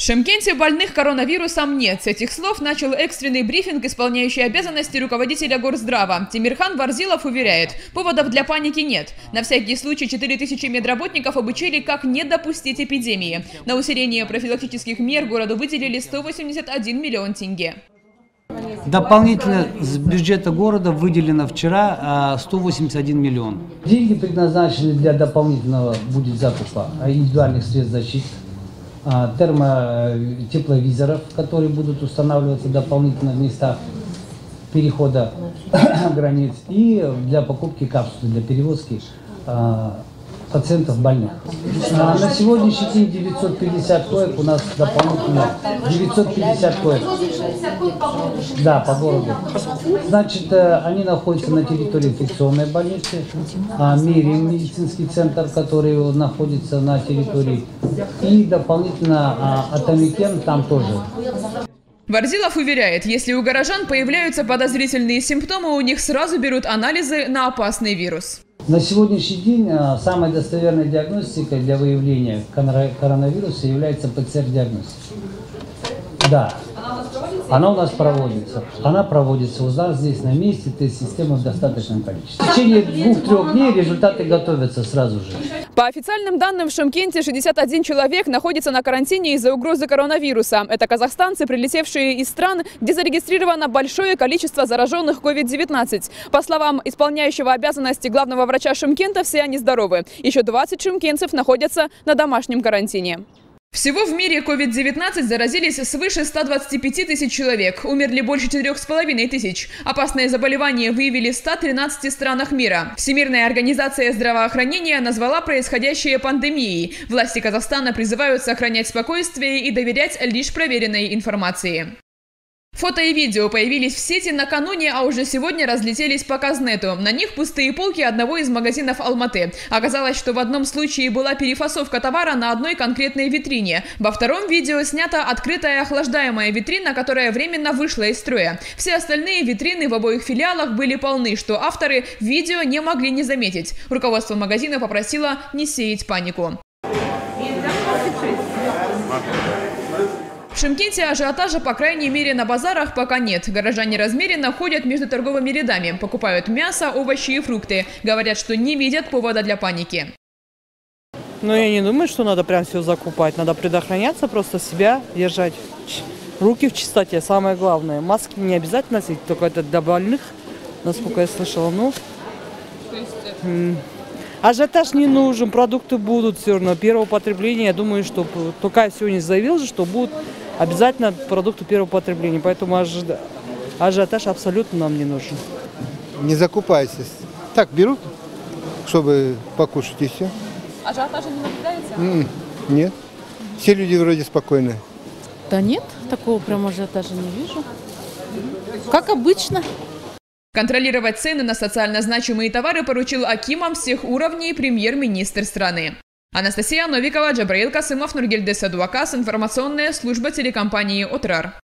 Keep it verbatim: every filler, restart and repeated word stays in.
В Шымкенте больных коронавирусом нет. С этих слов начал экстренный брифинг исполняющий обязанности руководителя Горздрава. Тимирхан Варзилов уверяет, поводов для паники нет. На всякий случай четыре тысячи медработников обучили, как не допустить эпидемии. На усиление профилактических мер городу выделили сто восемьдесят один миллион тенге. Дополнительно с бюджета города выделено вчера сто восемьдесят один миллион. Деньги предназначены для дополнительного будет закупа индивидуальных средств защиты, термотепловизоров, которые будут устанавливаться дополнительно в местах перехода границ, и для покупки капсул, для перевозки пациентов больных. А на сегодняшний день девятьсот пятьдесят коек, у нас дополнительно девятьсот пятьдесят коек. Да, по городу. Значит, они находятся на территории инфекционной больницы, Мерин медицинский центр, который находится на территории, и дополнительно Атамикен там тоже. Варзилов уверяет, если у горожан появляются подозрительные симптомы, у них сразу берут анализы на опасный вирус. На сегодняшний день самой достоверной диагностикой для выявления коронавируса является ПЦР-диагностика. Да, она у нас проводится. Она проводится у нас здесь на месте, тест-система в достаточном количестве. В течение двух-трех дней результаты готовятся сразу же. По официальным данным, в Шымкенте шестьдесят один человек находится на карантине из-за угрозы коронавируса. Это казахстанцы, прилетевшие из стран, где зарегистрировано большое количество зараженных ковид девятнадцать. По словам исполняющего обязанности главного врача Шымкента, все они здоровы. Еще двадцать шымкентцев находятся на домашнем карантине. Всего в мире ковид девятнадцать заразились свыше ста двадцати пяти тысяч человек. Умерли больше четырёх с половиной тысяч. Опасное заболевание выявили в ста тринадцати странах мира. Всемирная организация здравоохранения назвала происходящее пандемией. Власти Казахстана призывают сохранять спокойствие и доверять лишь проверенной информации. Фото и видео появились в сети накануне, а уже сегодня разлетелись по Казнету. На них пустые полки одного из магазинов Алматы. Оказалось, что в одном случае была перефасовка товара на одной конкретной витрине. Во втором видео снята открытая охлаждаемая витрина, которая временно вышла из строя. Все остальные витрины в обоих филиалах были полны, что авторы видео не могли не заметить. Руководство магазина попросило не сеять панику. В Шымкенте ажиотажа, по крайней мере, на базарах пока нет. Горожане размеренно ходят между торговыми рядами, покупают мясо, овощи и фрукты. Говорят, что не видят повода для паники. Но я не думаю, что надо прям все закупать. Надо предохраняться, просто себя держать. Руки в чистоте, самое главное. Маски не обязательно носить, только это для больных, насколько я слышала. Ну, ажиотаж не нужен, продукты будут все равно. Первого потребления, я думаю, что только сегодня заявил же, что будут обязательно продукты первого потребления. Поэтому ажиотаж абсолютно нам не нужен. Не закупайтесь. Так берут, чтобы покушать и все. Ажиотажа не наблюдается? Mm, нет. Все люди вроде спокойные. Да нет, такого прям ажиотажа не вижу. Как обычно. Контролировать цены на социально значимые товары поручил акимам всех уровней премьер-министр страны. Анастасия Новикова, Джабраил Касымов, Нургельде Садуакас, информационная служба телекомпании «Отрар».